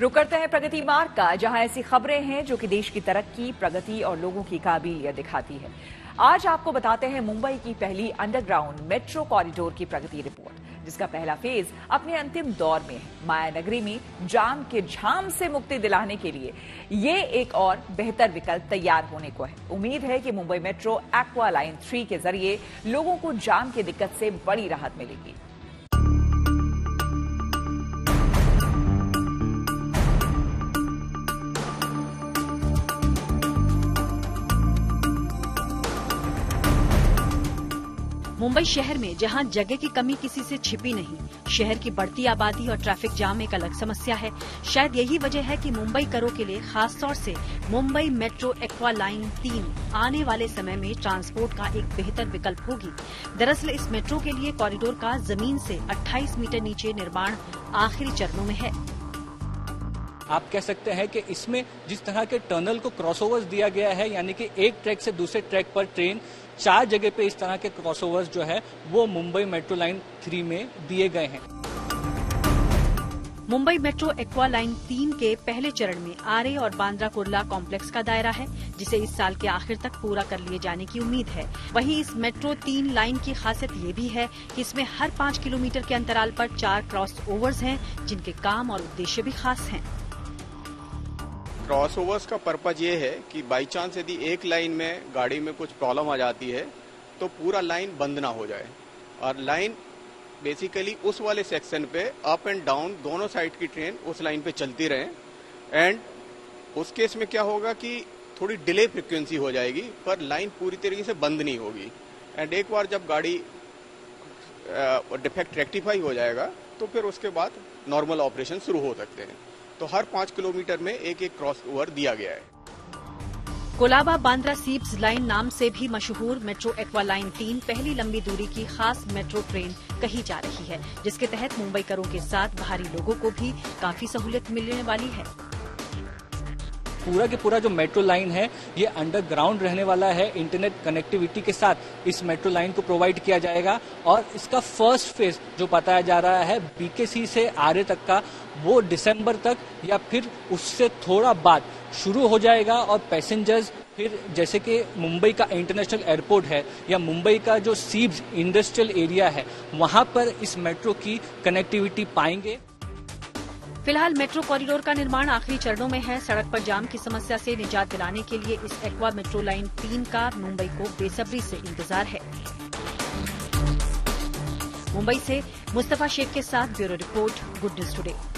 रुक करते हैं प्रगति मार्ग का, जहां ऐसी खबरें हैं जो कि देश की तरक्की, प्रगति और लोगों की काबिलियत दिखाती है। आज आपको बताते हैं मुंबई की पहली अंडरग्राउंड मेट्रो कॉरिडोर की प्रगति रिपोर्ट, जिसका पहला फेज अपने अंतिम दौर में है। मायानगरी में जाम के झाम से मुक्ति दिलाने के लिए ये एक और बेहतर विकल्प तैयार होने को है। उम्मीद है कि मुंबई मेट्रो एक्वा लाइन 3 के जरिए लोगों को जाम की दिक्कत से बड़ी राहत मिलेगी। मुंबई शहर में जहां जगह की कमी किसी से छिपी नहीं, शहर की बढ़ती आबादी और ट्रैफिक जाम एक अलग समस्या है। शायद यही वजह है कि मुंबई करों के लिए खास तौर से मुंबई मेट्रो एक्वा लाइन 3 आने वाले समय में ट्रांसपोर्ट का एक बेहतर विकल्प होगी। दरअसल इस मेट्रो के लिए कॉरिडोर का जमीन से 28 मीटर नीचे निर्माण आखिरी चरणों में है। आप कह सकते हैं कि इसमें जिस तरह के टनल को क्रॉसओवर्स दिया गया है, यानी कि एक ट्रैक से दूसरे ट्रैक पर ट्रेन 4 जगह पे इस तरह के क्रॉसओवर्स जो है वो मुंबई मेट्रो लाइन 3 में दिए गए हैं। मुंबई मेट्रो एक्वा लाइन 3 के पहले चरण में आरे और बांद्रा कुर्ला कॉम्प्लेक्स का दायरा है, जिसे इस साल के आखिर तक पूरा कर लिए जाने की उम्मीद है। वहीं इस मेट्रो 3 लाइन की खासियत ये भी है कि इसमें हर 5 किलोमीटर के अंतराल पर 4 क्रॉस ओवर्स हैं, जिनके काम और उद्देश्य भी खास हैं। क्रॉस ओवर्स का पर्पज ये है कि बाई चांस यदि एक लाइन में गाड़ी में कुछ प्रॉब्लम आ जाती है तो पूरा लाइन बंद ना हो जाए, और लाइन बेसिकली उस वाले सेक्शन पे अप एंड डाउन दोनों साइड की ट्रेन उस लाइन पे चलती रहे। एंड उस केस में क्या होगा कि थोड़ी डिले फ्रिक्वेंसी हो जाएगी, पर लाइन पूरी तरीके से बंद नहीं होगी। एंड एक बार जब गाड़ी डिफेक्ट रेक्टिफाई हो जाएगा तो फिर उसके बाद नॉर्मल ऑपरेशन शुरू हो सकते हैं। तो हर 5 किलोमीटर में एक एक क्रॉस ओवर दिया गया है। कोलाबा बांद्रा सीप्स लाइन नाम से भी मशहूर मेट्रो एक्वा लाइन 3 पहली लंबी दूरी की खास मेट्रो ट्रेन कही जा रही है, जिसके तहत मुंबई करों के साथ बाहरी लोगों को भी काफी सहूलियत मिलने वाली है। पूरा के पूरा जो मेट्रो लाइन है ये अंडरग्राउंड रहने वाला है। इंटरनेट कनेक्टिविटी के साथ इस मेट्रो लाइन को प्रोवाइड किया जाएगा, और इसका फर्स्ट फेज जो बताया जा रहा है बीकेसी से आरे तक का, वो दिसंबर तक या फिर उससे थोड़ा बाद शुरू हो जाएगा। और पैसेंजर्स फिर जैसे कि मुंबई का इंटरनेशनल एयरपोर्ट है या मुंबई का जो सीब्स इंडस्ट्रियल एरिया है, वहां पर इस मेट्रो की कनेक्टिविटी पाएंगे। फिलहाल मेट्रो कॉरिडोर का निर्माण आखिरी चरणों में है। सड़क पर जाम की समस्या से निजात दिलाने के लिए इस एक्वा मेट्रो लाइन 3 का मुंबई को बेसब्री से इंतजार है। मुंबई से मुस्तफा शेख के साथ bureau report, good news today.